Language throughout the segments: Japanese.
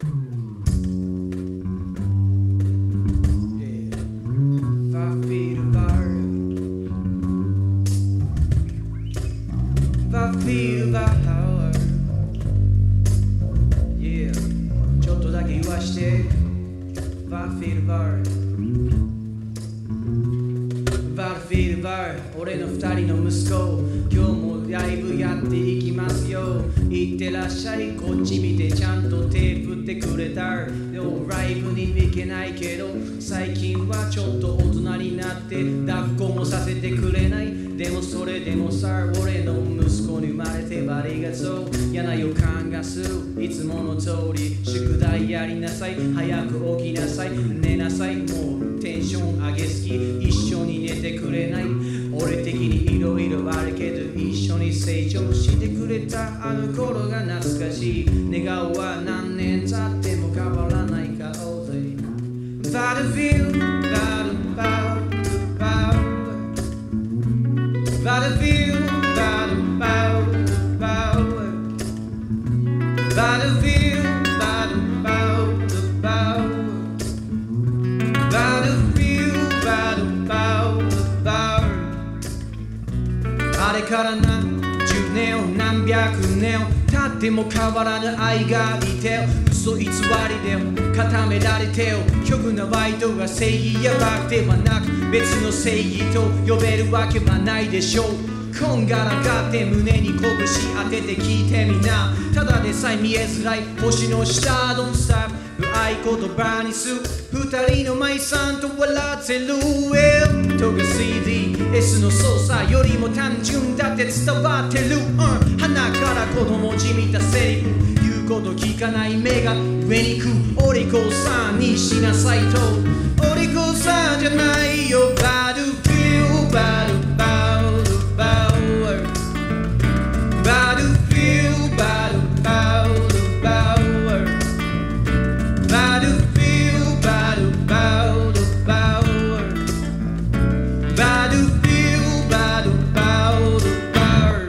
ちょっとだけ言わしてバッフィールバー俺の二人の息子今日もライブやっていきますよいってらっしゃいこっち見てちゃんと手振ってくれたでもライブに行けないけど最近はちょっと大人になって抱っこもさせてくれないでもそれでもさ俺の息子に生まれてありがとう嫌な予感がするいつもの通り宿題やりなさい早く起きなさい寝なさいもうテンション上げすぎ一緒に寝てくれない俺的にいろいろあるけど一緒に成長してくれたあの頃が懐かしい寝顔は何年経っても変わらない顔で Battlefield Battlefieldあれから何十年を何百年を経っても変わらぬ愛がいて嘘偽りで固められてよ極なバイトが正義やバカではなく別の正義と呼べるわけはないでしょうこんがらがって胸に拳当てて聞いてみなただでさえ見えづらい星の下 Don't stop 合言葉にする二人の舞さんと笑ってるとが CDS の操作よりも単純だって伝わってる、鼻から子供じみたセリフ言うこと聞かない目が上に行くお利口さんにしなさいとお利口さんじゃないよバルフィーバルバルバルバルフィーバルバルバルバルフィーバルバルバルバルフィーバルバルバル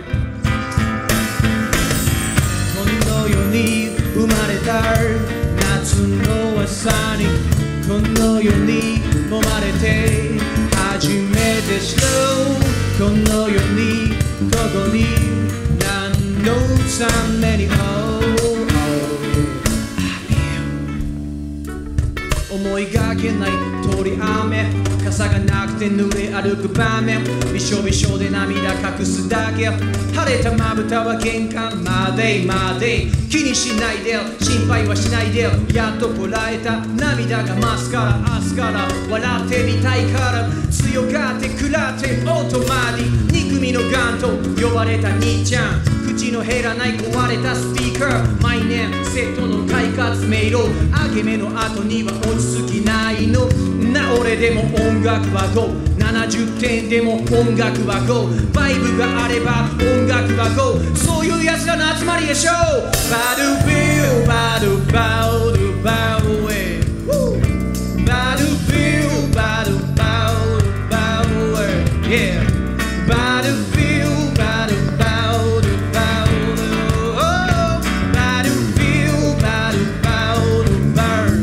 この世に生まれた夏の朝にこの世に揉まれて初めて知るこの世にここに何のために思いがけない通り雨傘がなくて濡れ歩く場面びしょびしょで涙隠すだけ晴れたまぶたは玄関まで気にしないで心配はしないでやっとこらえた涙が増すから明日から笑ってみたいから強がって食らってオートマディ憎みのガンと呼ばれた兄ちゃん口の減らない壊れたスピーカー毎年セットの快活迷路明け目の後には落ち着きないのな俺でも音楽は570点でも音楽は5バイブがあれば音楽は5そういうやつらの集まりでしょバルフィーバルバルバルバルフィーバルバルバル Yeah バルフィーバルバルバルバルフィーバルバルバル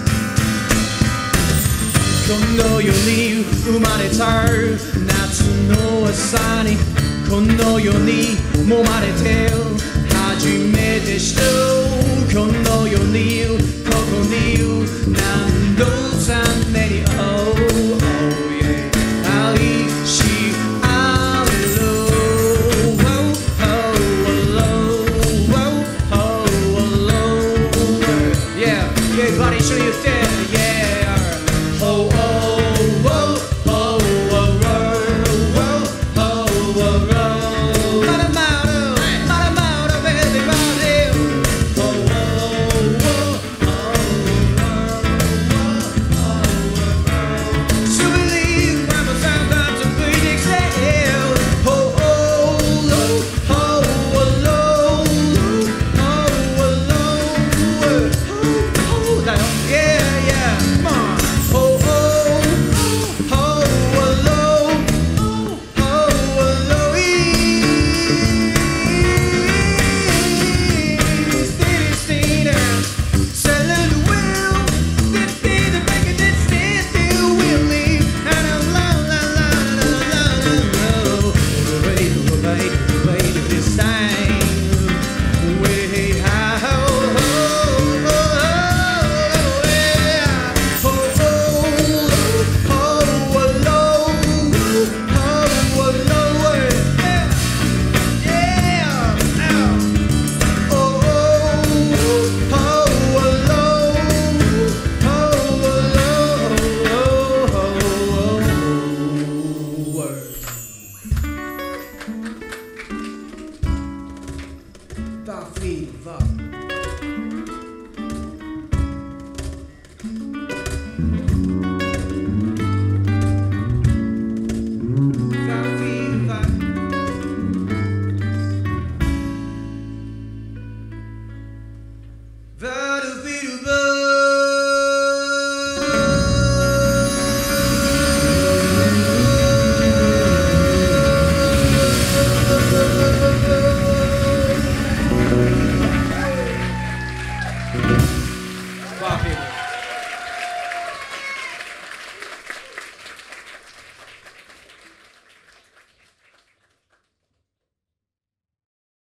この世に生まれた夏の朝にこの世に揉まれて初めて知るこの世にここに何のために Oh yeah 愛しあれる Oh oh oh oh oh Yeah everybody 一緒に言って